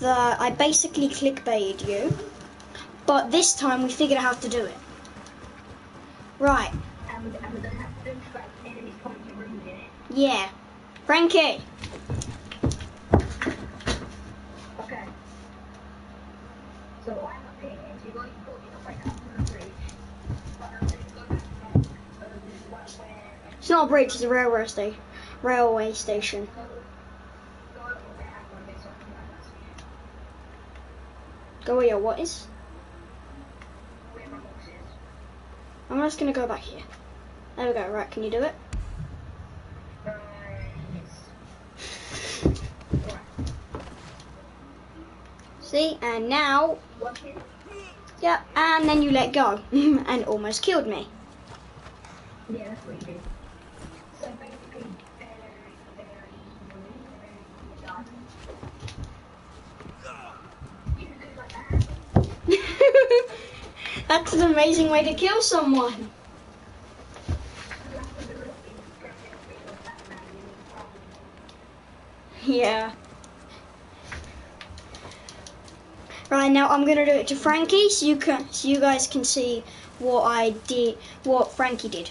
that I basically clickbaited you, but this time we figured out how to do it. Right. And we're going to have to do enemies coming to ruin it. Yeah. Frankie. Okay. So I'm up here, so you're going to put it up like up on the bridge. But I'm going to go back to this one where... It's not a bridge, it's a railway station. Go where your what is? Where my box is. I'm just gonna go back here. There we go, right, can you do it? Yes. Right. See, and now, yeah, and then you let go, and almost killed me. Yeah, that's what you do. So basically, you can do it like that. That's an amazing way to kill someone. Yeah. Right, now I'm gonna do it to Frankie so you guys can see what Frankie did.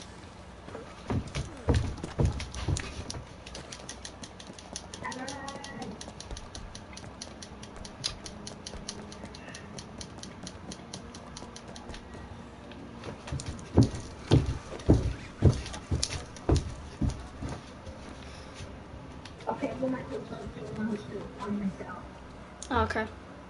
Okay, well, my clothes are on myself. Okay.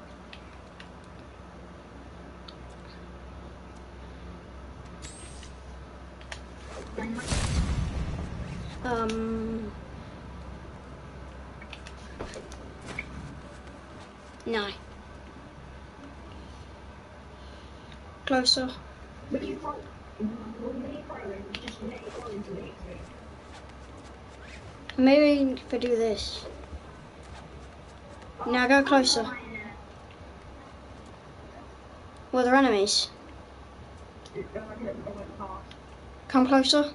No. Closer. When you fall, just let it fall into it. Maybe if I do this. Now go closer. Well, they're enemies. Come closer.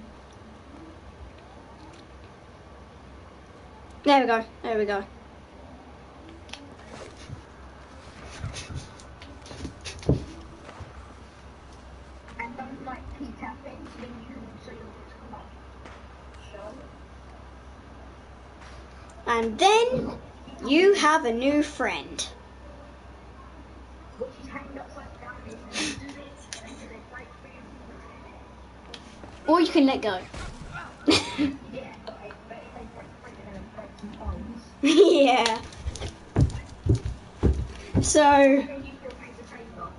There we go. There we go. And don't like keep tapping so then you can so you'll just come up. Show. And then you have a new friend. Which is hanging upside down and do this and then break through. Or you can let go. Yeah, okay, but if they break it and break some bones. Yeah. So Then you still take the paper.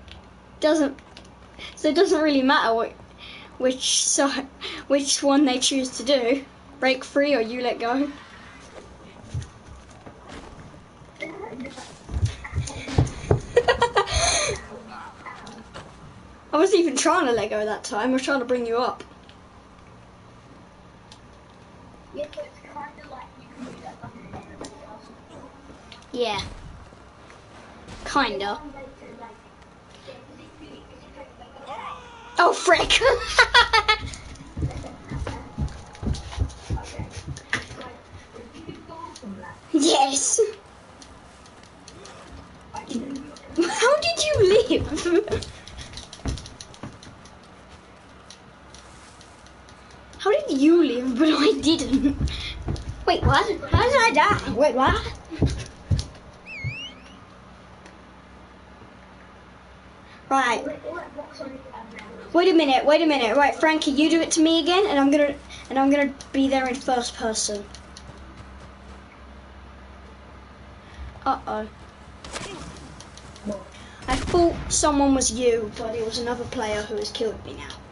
it doesn't really matter which one they choose to do. Break free or you let go. I wasn't even trying to let go that time. I was trying to bring you up. Yeah, so it's kind of like you can do that like everybody else. Yeah. Kinda. Oh frick! Yes. How did you live? How did you live, but I didn't? Wait, what? How did I die? Wait, what? Right. Wait a minute. Right, Frankie, you do it to me again, and I'm gonna be there in first person. Uh-oh. I thought someone was you, but it was another player who has killed me now.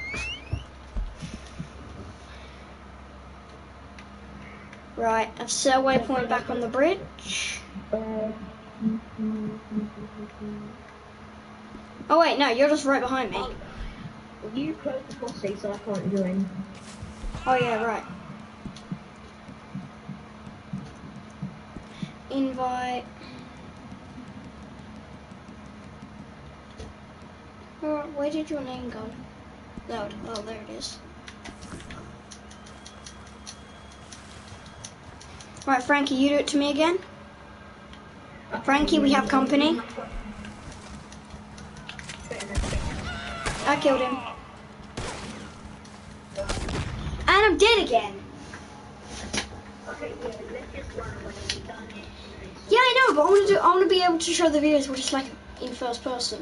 Right, I've set a waypoint back on the bridge. Oh wait, no, you're just right behind me. You close the posse so I can't join. Oh yeah, right. Invite. Where did your name go? Loud. Oh, there it is. Right, Frankie, you do it to me again. Frankie, we have company. I killed him. And I'm dead again. Yeah, I know, but I want to be able to show the viewers what it's like in first person.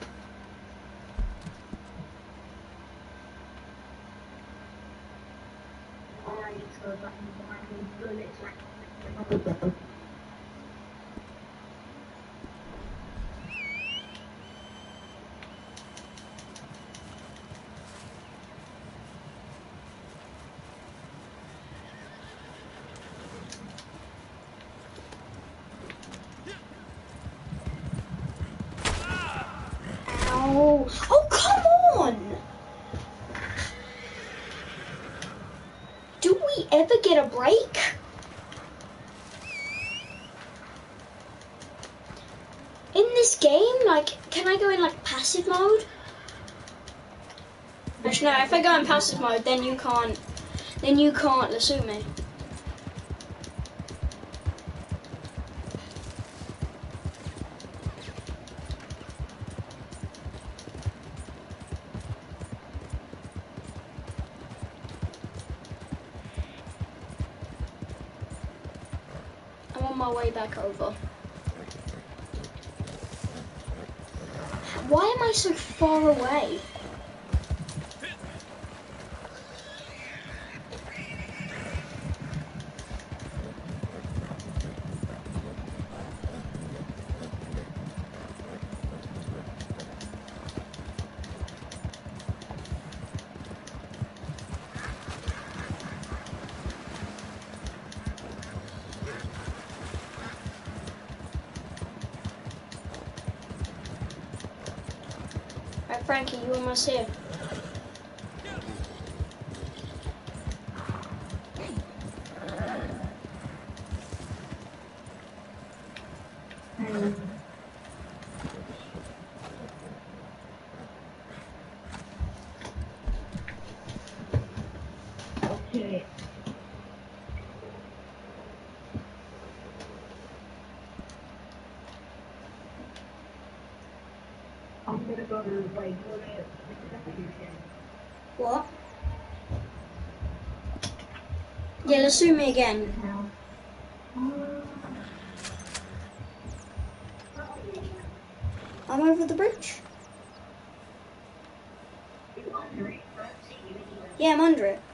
Ow. Oh, come on! Do we ever get a break? In this game, like, can I go in like passive mode? Actually, no, if I go in passive mode, then you can't lasso me. I'm on my way back over. Why am I so far away? Right, Frankie, you almost here. Okay. I'm gonna go to like What? Yeah, lasso me again. I'm over the bridge. Yeah, I'm under it.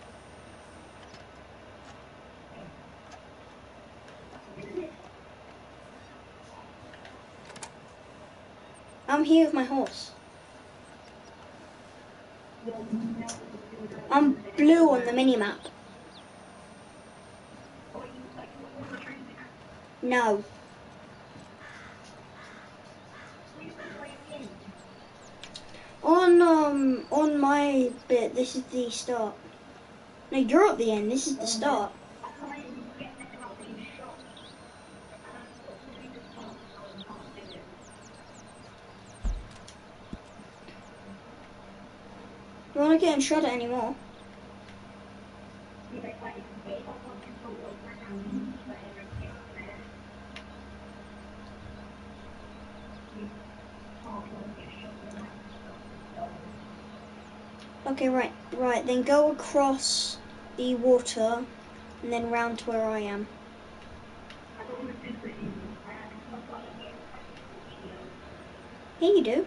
I'm here with my horse. I'm blue on the mini-map. No. On my bit, this is the start. No, you're at the end. This is the start. You want to get in shot at anymore? Okay, right. Then go across the water and then round to where I am. Yeah, you do.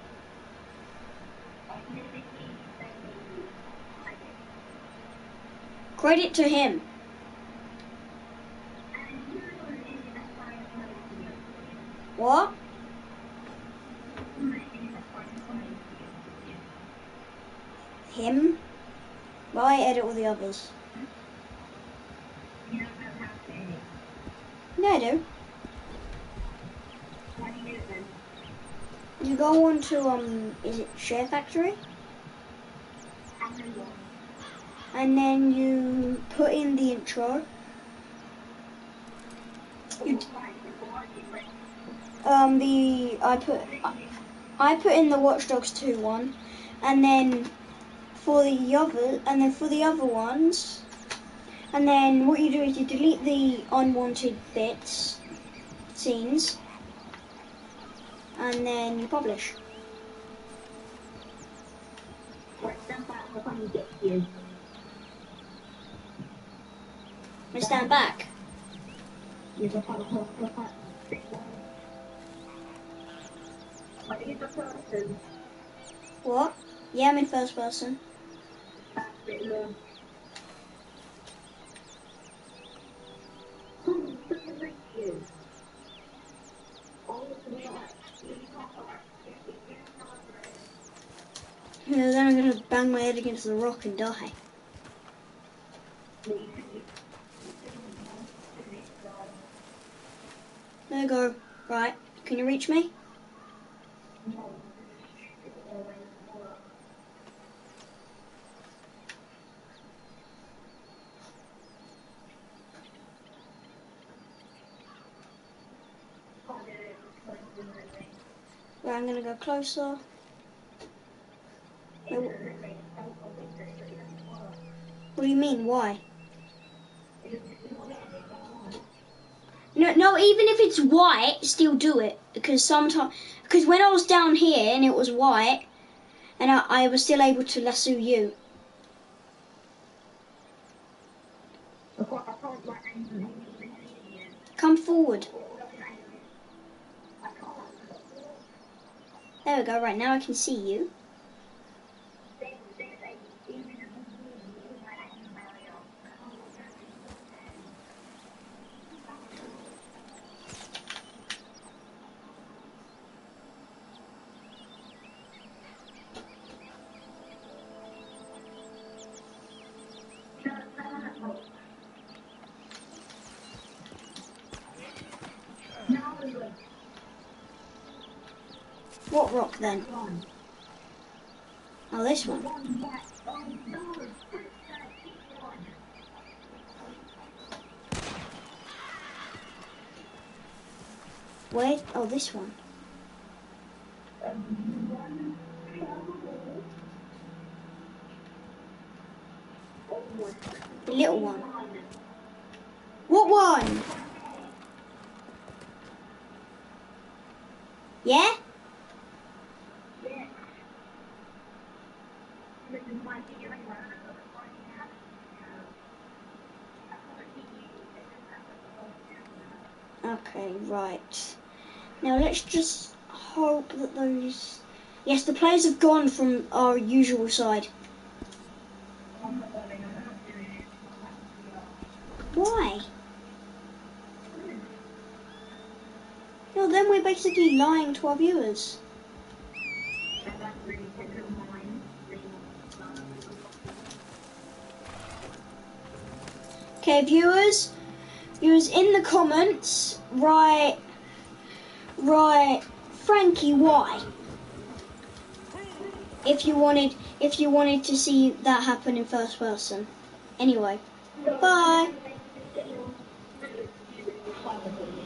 Credit to him. What? Him? Well, I edit all the others. Yeah, I do. You go on to, is it Share Factory? And then you put in the intro. I put in the Watch Dogs 2 one, and then for the other ones, and then what you do is you delete the unwanted scenes, and then you publish. Right, stand back, I'll finally get to you. I stand back. You're the first person. Are you the person? What? Yeah, I'm in first person. That's a bit low. You. Yeah, then I'm gonna bang my head against the rock and die. There you go. Right, can you reach me? Right, I'm gonna go closer. Wait, what do you mean? Why? No, even if it's white, still do it because when I was down here and it was white, and I was still able to lasso you. Come forward. There we go. Right now I can see you. What rock then? Oh, this one. Wait. Oh, this one. The little one. What one? Yeah? Okay, right. Now let's just hope that those... Yes, the players have gone from our usual side. Why? No, then we're basically lying to our viewers. Okay, viewers in the comments, write Frankie why. If you wanted to see that happen in first person. Anyway, bye.